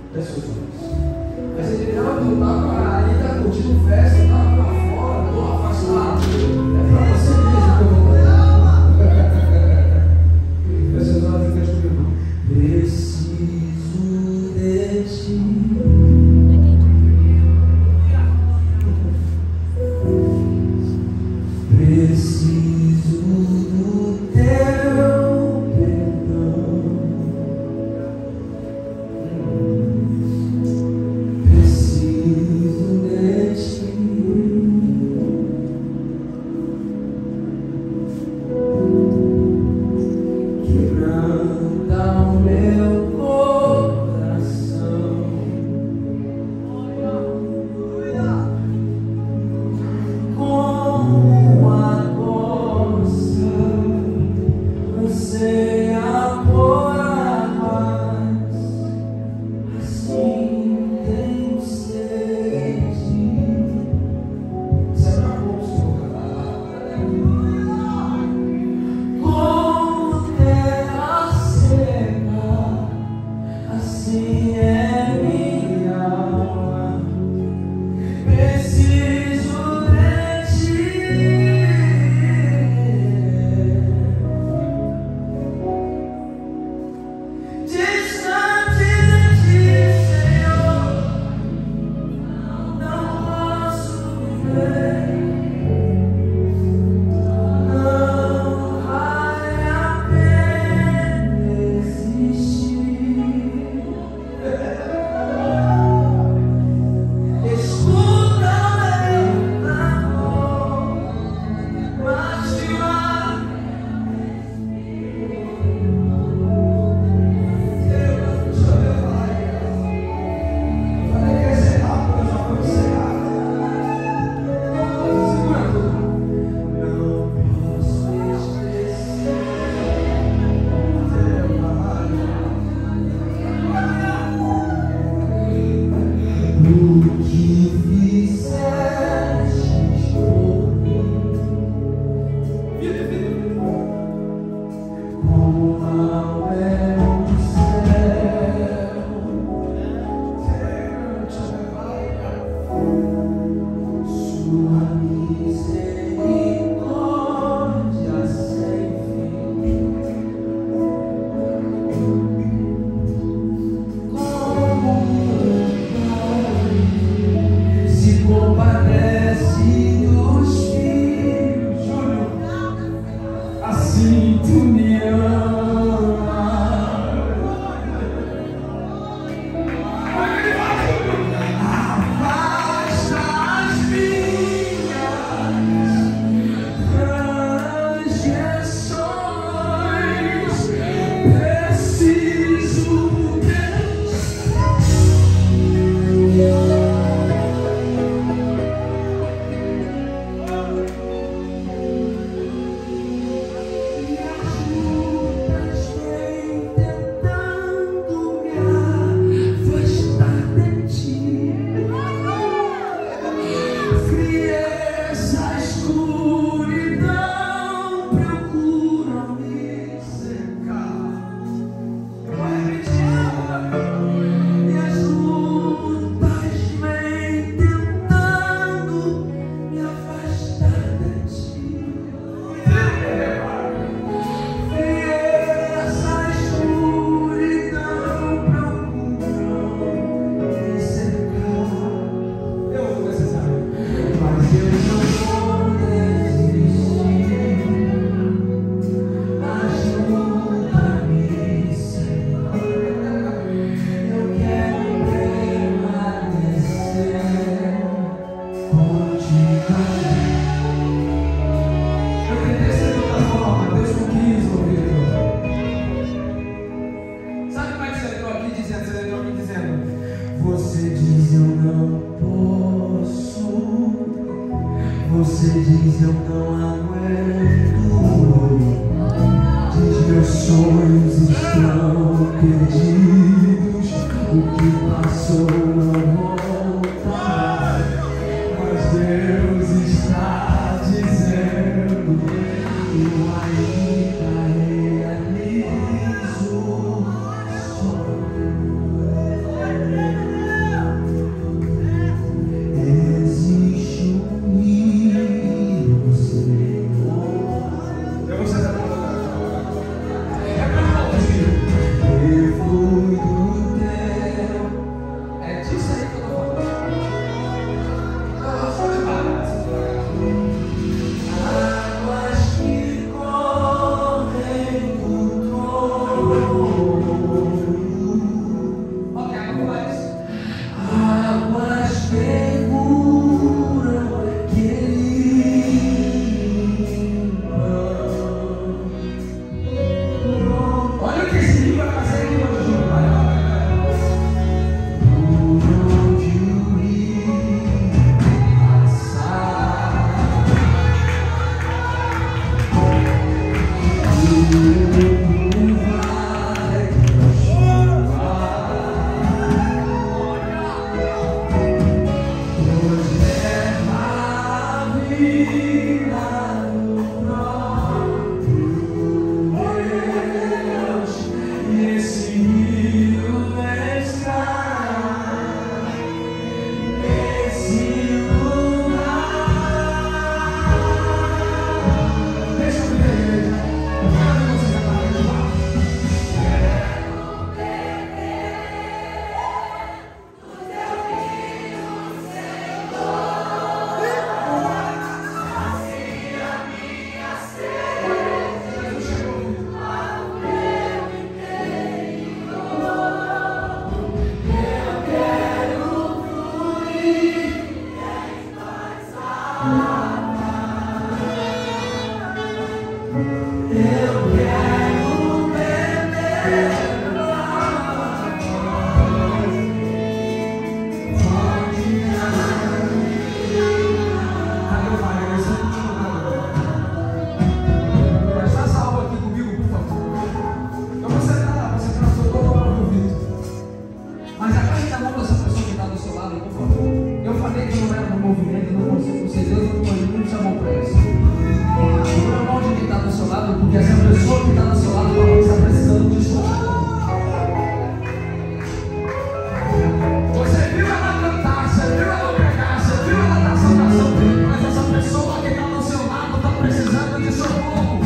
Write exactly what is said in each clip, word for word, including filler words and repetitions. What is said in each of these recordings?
Feche seus olhos. Mas ele não, tu tá aí, tá curtindo festa, tá lá fora, tô afastado. É pra você mesmo que eu vou fazer. Feche seus olhos e cante comigo. Preciso de ti. Preciso do teu perdão. Preciso de ti. Quebranta o meu coração. Como a coça anseia por águas, assim tenho sede. Isso é pra pouco, Senhor. Como terra seca, assim é minha alma. Preciso de ti. Distante de ti, Senhor, não posso viver. Não vale a pena existir. Escuta meu clamor, mas te amo. Eu falei que ia ser rápido, mas não foi encerrado. Segura tudo. Não posso esquecer teu o que fizeste por mim. Como ao é o céu, sua misericórdia sem fim. Como se compadece dos filhos, Júnior, assim tu me amas. Afasta as minhas transgressões. Preciso você diz eu não posso, você diz eu não aguento, diz meus sonhos estão perdidos, o que passou não volta, mas Deus está dizendo eu ainda realizo o sonho. lado, por favor. Eu falei que não era no movimento, não consigo, vocês Deus não pode, não me chamou para isso. Então é mão de quem está do seu lado, porque essa pessoa que está do seu lado está precisando de socorro. Você viu ela cantar, você viu ela pregar, você viu ela dar saudação, mas essa pessoa que está do seu lado está precisando de socorro.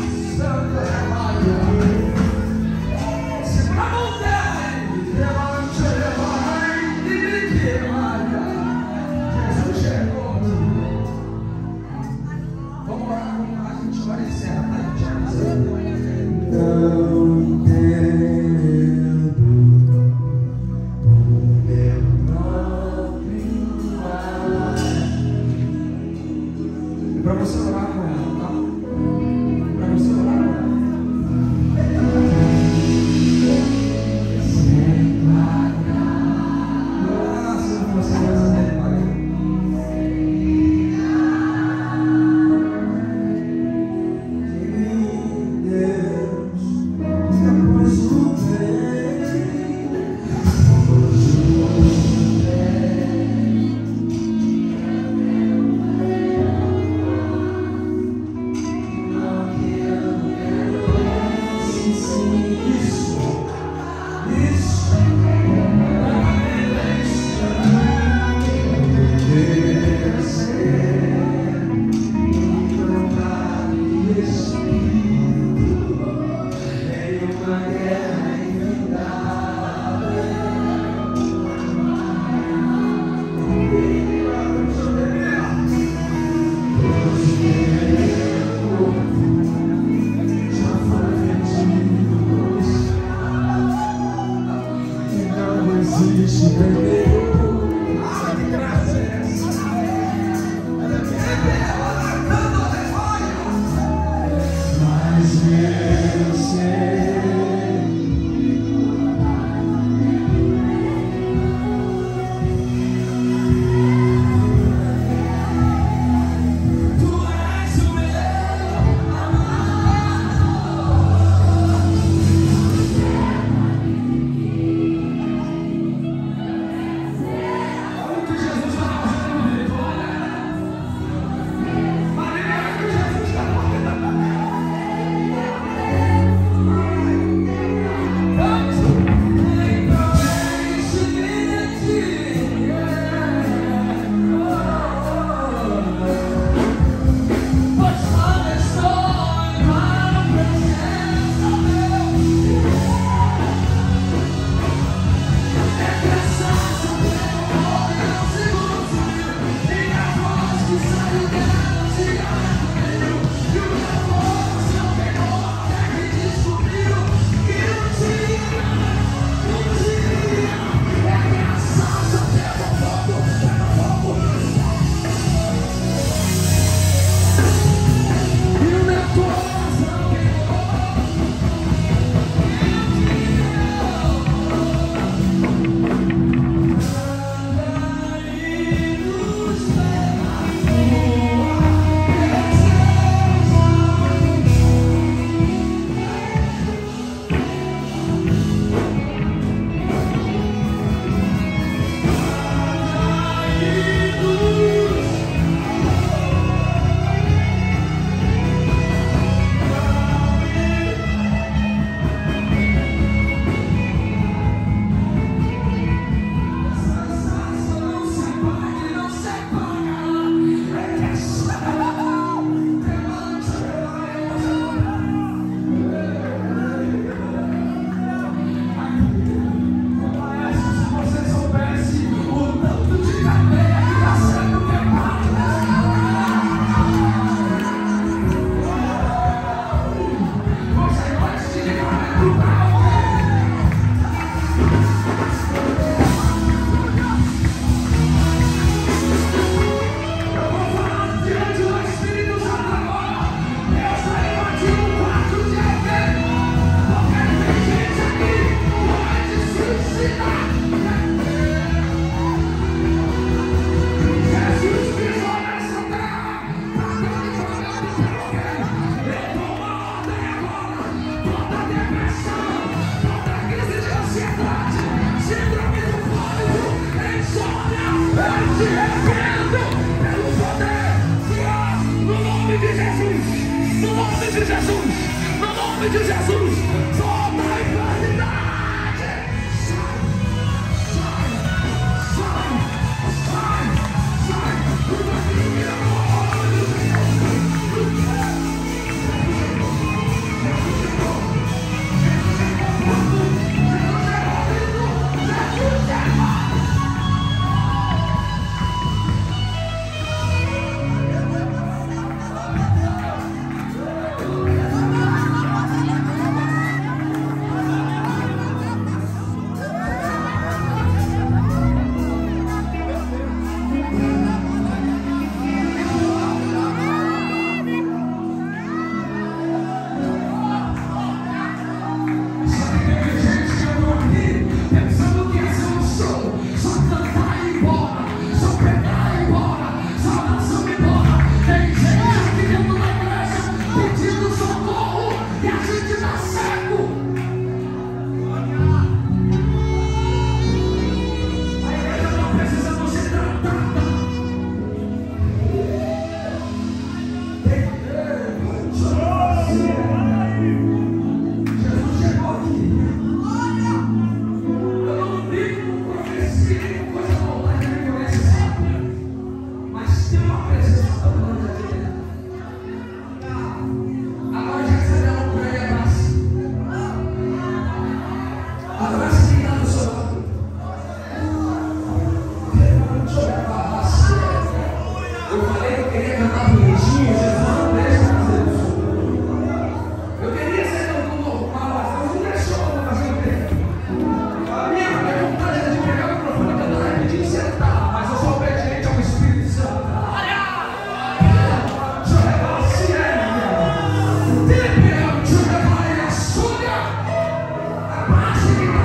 Santa Maria. Segura a mão dela, hein?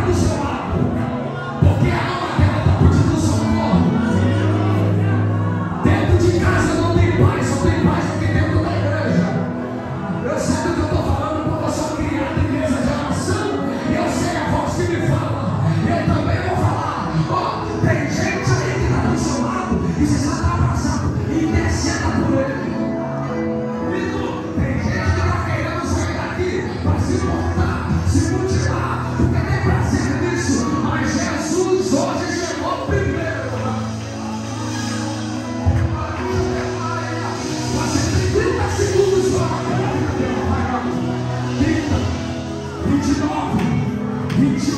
do seu lado, porque a alma dela está pedindo socorro. Dentro de casa não tem paz, só tem paz aqui dentro da igreja. Eu sei do que eu estou falando, porque eu sou criado em mesa de oração e eu sei a voz que me fala. Eu também vou falar. Ó, oh, tem gente aí que está do seu lado e você já está abraçado e descendo por ele. Tem gente que está querendo sair daqui para se mortar, se mutilar, porque tem prazer nisso, mas Jesus hoje chegou primeiro. Você tem trinta segundos para trinta, vinte e nove, vinte e oito.